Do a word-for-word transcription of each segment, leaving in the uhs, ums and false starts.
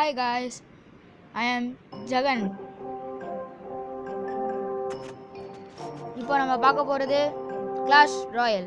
Hi guys, I am Jagan. இப்போ நம்ம பார்க்க போகிறது கிளாஷ் ராயல்.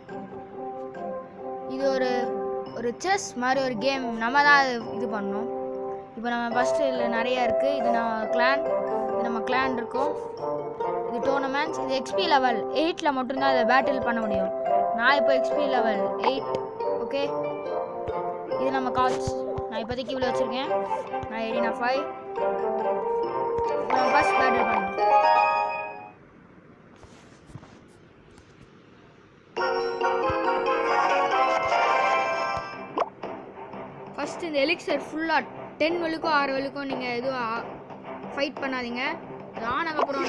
இது ஒரு ஒரு செஸ் மாதிரி ஒரு கேம். நம்ம தான் இது பண்ணோம். இப்போ நம்ம ஃபஸ்ட்டு இதில் நிறையா இருக்குது. இது நம்ம கிளான் இது நம்ம கிளான் இருக்கும். இது டோர்னமெண்ட்ஸ். இது எக்ஸ்பி லெவல் எயிட்டில் மட்டும்தான் அதை பேட்டில் பண்ண முடியும். நான் இப்போ எக்ஸ்பி லெவல் எயிட். ஓகே, இது நம்ம கால்ஸ். நான் இப்போதைக்கு இவ்வளோ வச்சுருக்கேன். நான் எயிட்டீன் ஃபைவ். நம்ம ஃபஸ்ட் பேட்டில் பண்ணுவோம். ஃபஸ்ட்டு இந்த எலிக்சர் ஃபுல்லாக டென் வலுக்கும் ஆறு வலுக்கும் நீங்கள் எதுவும் ஃபைட் பண்ணாதீங்க. அது ஆனதுக்கப்புறம்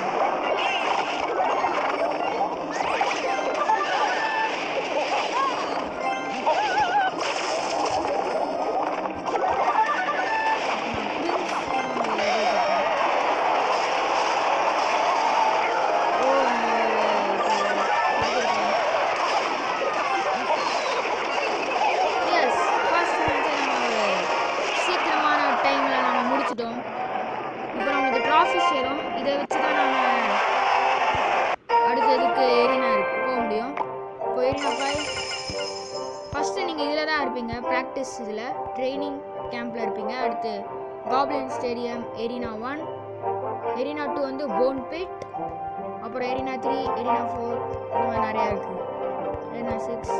இப்போ நம்மளுக்கு ட்ராஃபிஸ் வரும். இதை வச்சு தான் நம்ம அடுத்ததுக்கு ஏரினா இருக்கு போக முடியும். இப்போ ஏரினா ஃபைவ் ஃபஸ்ட்டு நீங்கள் இதில் தான் இருப்பீங்க, ப்ராக்டிஸ் இதில் ட்ரைனிங் கேம்பில் இருப்பீங்க. அடுத்து goblin stadium arena one, arena two வந்து போன் பிட், அப்புறம் ஏரினா த்ரீ, ஏரினா ஃபோர், இந்த மாதிரி நிறையா இருக்குது. ஏரினா சிக்ஸ்,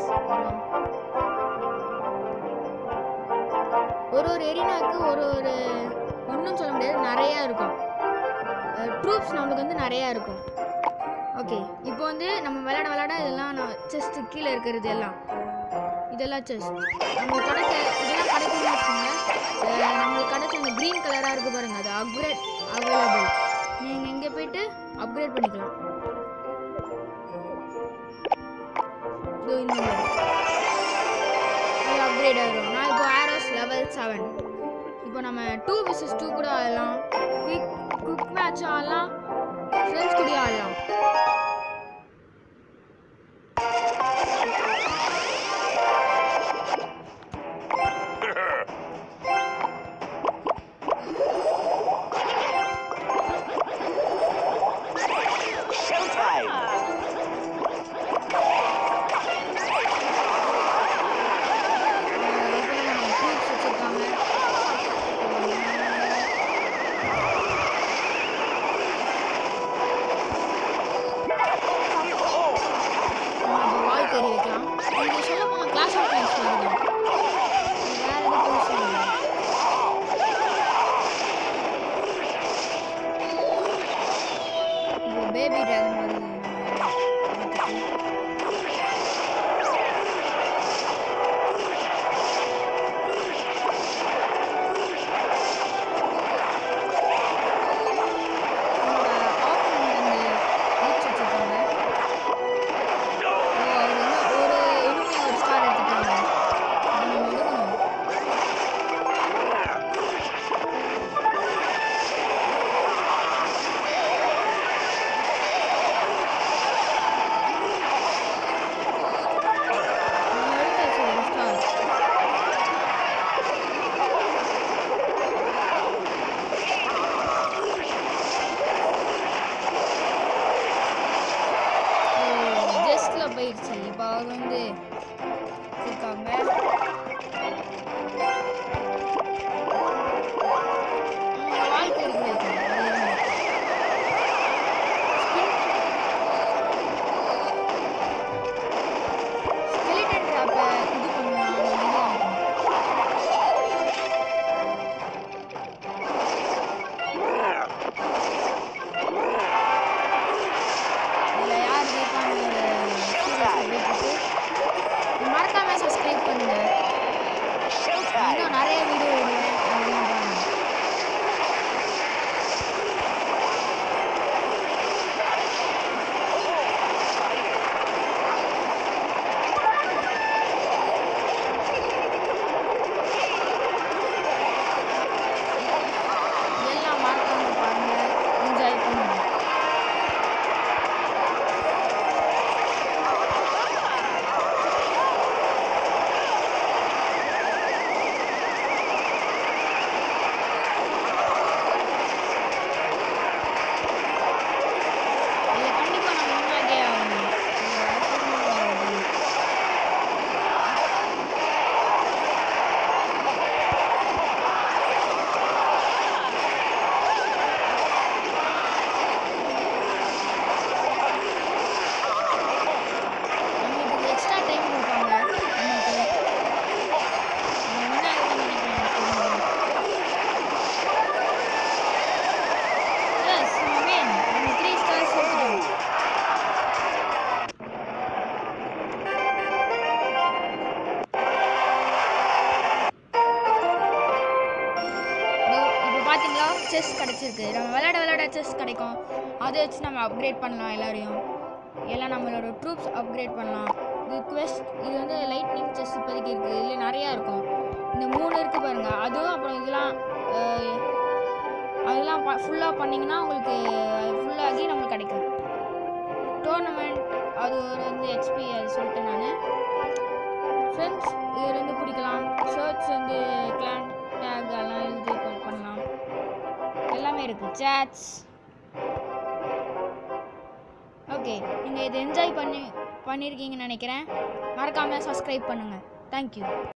ஒரு ஒரு ஏரினாவுக்கு ஒரு ஒரு ஒன்றும் சொல்ல முடியாது, நிறையா இருக்கும். ட்ரூப்ஸ் நம்மளுக்கு வந்து நிறையா இருக்கும். ஓகே, இப்போ வந்து நம்ம விளையாட விளையாட இதெல்லாம் நான் செஸ்ட்டு கீழே இருக்கிறது எல்லாம் இதெல்லாம் செஸ்ட் நம்மளுக்கு கிடைக்க இதெல்லாம் கிடைக்கும்னு வச்சுக்கோங்க. நம்மளுக்கு கிடைச்ச அந்த க்ரீன் கலராக இருக்குது பாருங்கள், அது அப்கிரேட் அவைலபிள். நீங்கள் இங்கே போயிட்டு அப்கிரேட் பண்ணிக்கலாம். இதோ இந்த மாதிரி அது அப்கிரேட் ஆகிடும். நான் இப்போ ஆரோஸ் லெவல் செவன். இப்போ நம்ம டூ விசஸ் டூ கூட ஆடலாம், குயிக் குயிக் மேட்ச் ஆடலாம், ஃப்ரெண்ட்ஸ் கூட ஆடலாம். பேபி டிராகன் வருது. செஸ் கிடச்சிருக்கு. நம்ம விளையாட விளையாட செஸ் கிடைக்கும். அதை வச்சு நம்ம அப்கிரேட் பண்ணலாம் எல்லாரையும். எல்லாம் நம்மளோட ட்ரூப்ஸ் அப்கிரேட் பண்ணலாம். இது குவெஸ்ட் இது வந்து லைட்னிங் செஸ் இப்போதைக்கு இருக்குது. இதில் நிறையா இருக்கும். இந்த மூணு இருக்குது பாருங்கள். அதுவும் அப்புறம் இதெல்லாம் அதெல்லாம் ப ஃபுல்லாக பண்ணிங்கன்னா உங்களுக்கு ஃபுல்லாகி நம்மளுக்கு கிடைக்கும். டோர்னமெண்ட் அது ஒரு வந்து எக்ஸ்பி அது சொல்லிட்டேன் நான். ஃப்ரெண்ட்ஸ் இதுலேருந்து பிடிக்கலாம். ஷர்ட்ஸ் வந்து கிளான் டேக் எல்லாம் இது பண்ணலாம். எல்லாமே இருக்குது. சேட்ஸ். ஓகே, நீங்கள் இதை என்ஜாய் பண்ணி பண்ணியிருக்கீங்கன்னு நினைக்கிறேன். மறக்காமல் சப்ஸ்கிரைப் பண்ணுங்கள். தேங்க்யூ.